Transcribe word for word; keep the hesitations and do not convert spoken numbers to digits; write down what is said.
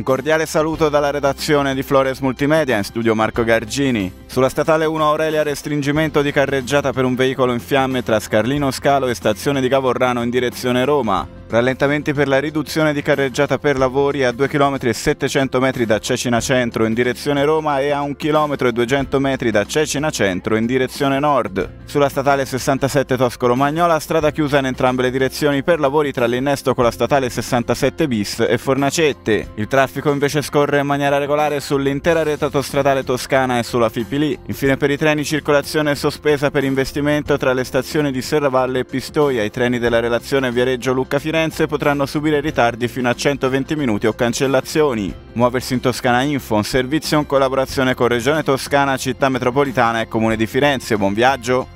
cordiale saluto dalla redazione di Flores Multimedia, in studio Marco Gargini. Sulla statale uno Aurelia restringimento di carreggiata per un veicolo in fiamme tra Scarlino Scalo e stazione di Cavorrano in direzione Roma. Rallentamenti per la riduzione di carreggiata per lavori a due chilometri e settecento metri da Cecina Centro in direzione Roma e a un chilometro e duecento metri da Cecina Centro in direzione nord. Sulla statale sessantasette Toscolo-Magnola, strada chiusa in entrambe le direzioni per lavori tra l'innesto con la statale sessantasette bis e Fornacette. Il traffico invece scorre in maniera regolare sull'intera rete autostradale toscana e sulla Fipili. Infine per i treni circolazione sospesa per investimento tra le stazioni di Serravalle e Pistoia. I treni della relazione Viareggio Lucca-Firenze potranno subire ritardi fino a centoventi minuti o cancellazioni. Muoversi in Toscana Info, un servizio in collaborazione con Regione Toscana, Città Metropolitana e Comune di Firenze. Buon viaggio!